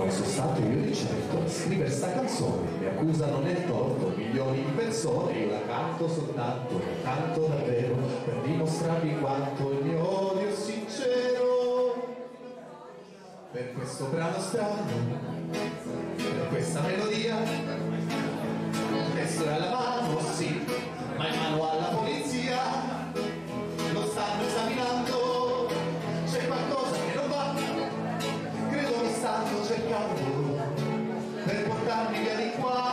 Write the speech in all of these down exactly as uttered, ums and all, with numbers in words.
sono stato io di certo a scrivere sta canzone, mi accusano nel torto milioni di persone, io la canto soltanto, la canto davvero per dimostrarvi quanto il mio odio è sincero per questo brano strano, per questa melodia. Il testo è alla mano, sì, ma in mano alla polizia, lo stanno esaminando, c'è qualcosa che non va, credo mi stanno cercando per portarmi via di qua.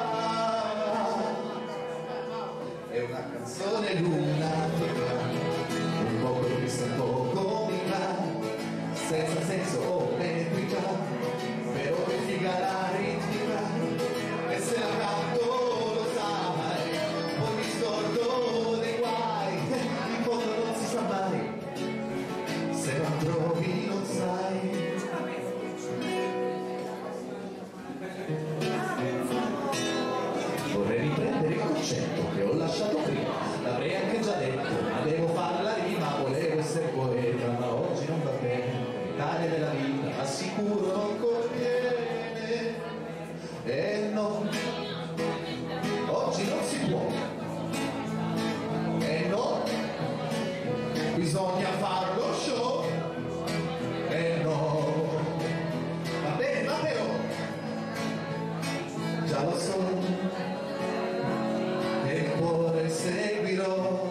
È una canzone lunatica, un poco triste, un po' comica, senza senso o metrica, però che figa la ritmica, e se la canto lo sai, poi mi scordo dei guai, in fondo non si sa mai, se non trovi non sai. Vorrei riprendere il concetto che ho lasciato prima, l'avrei anche già detto, ma devo farla rima, volevo essere poeta, ma oggi non va bene, l'Italia della vita, assicuro non conviene. E no, oggi non si può, e no, bisogna farlo show, e no, va bene, ma però, già lo so, che il cuore seguirò.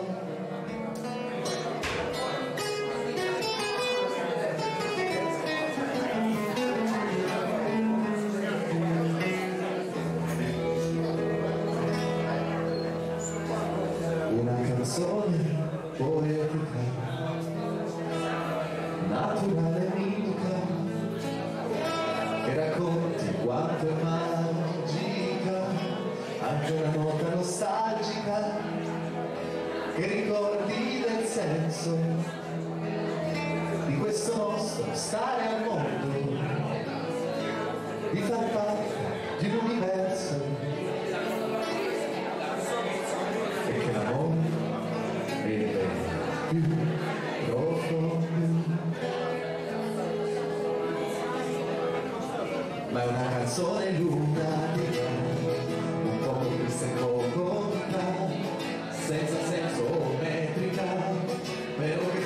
Una canzone poetica, naturale mica, che racconti quanto è magica, anche una nota nostalgica, che ricordi del senso di questo nostro stare al mondo, di far parte di un universo, e che l'amore è più profondo. Ma è una canzone lunatica, un poco triste e poco comica, senza senso o metrica, però che